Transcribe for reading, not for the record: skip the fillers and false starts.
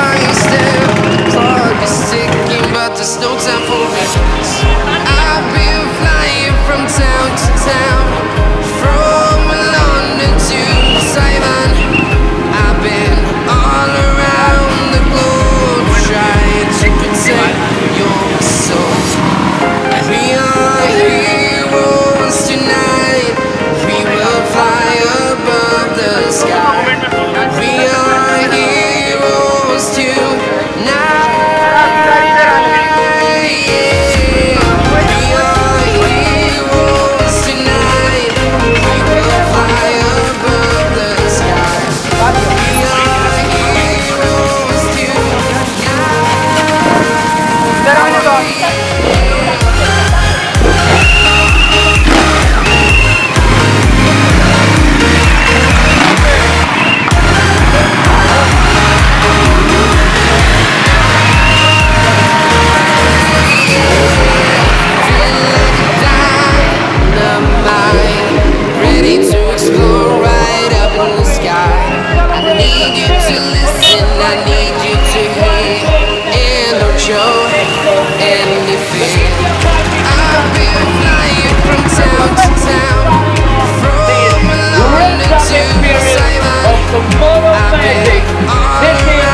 I stand, clock is ticking, but there's no time for me. I've been flying from town to town, from London to Taiwan. I've been all around the globe trying to protect your soul. We are heroes tonight. We will fly above the sky. We are heroes tonight. Yeah. We are heroes tonight. We will fly above the sky. We are heroes tonight. Ready to explore right up in the sky. I need you to listen, I need you to hear, and don't show any fear. I've been flying from town to town, from London to Taiwan. I've been all around